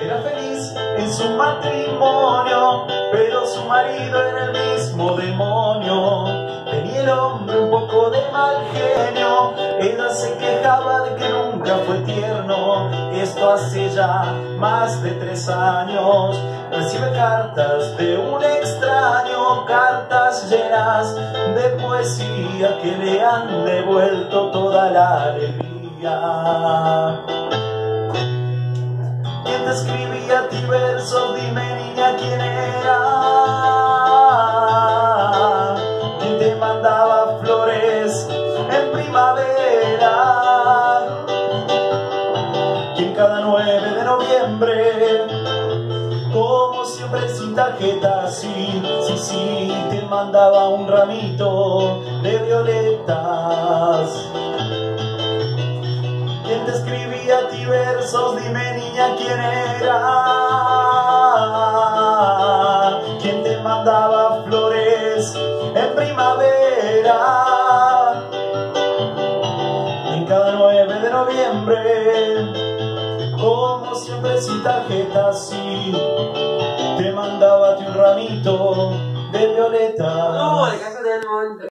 Era feliz en su matrimonio, pero su marido era el mismo demonio. Tenía el hombre un poco de mal genio, ella se quejaba de que nunca fue tierno. Esto hace ya más de 3 años. Recibe cartas de un extraño, cartas llenas de poesía que le han devuelto toda la alegría. ¿Quién te escribía a ti versos? Dime, niña, ¿quién era? ¿Quién te mandaba flores en primavera? ¿Quién cada 9 de noviembre, como siempre sin tarjeta, sí, te mandaba un ramito de violetas? ¿Quién te escribía a ti versos? Dime, niña, ¿quién era? ¿Quién te mandaba flores en primavera? En cada 9 de noviembre, como siempre sin tarjeta, sí, te mandaba a ti un ramito de violetas.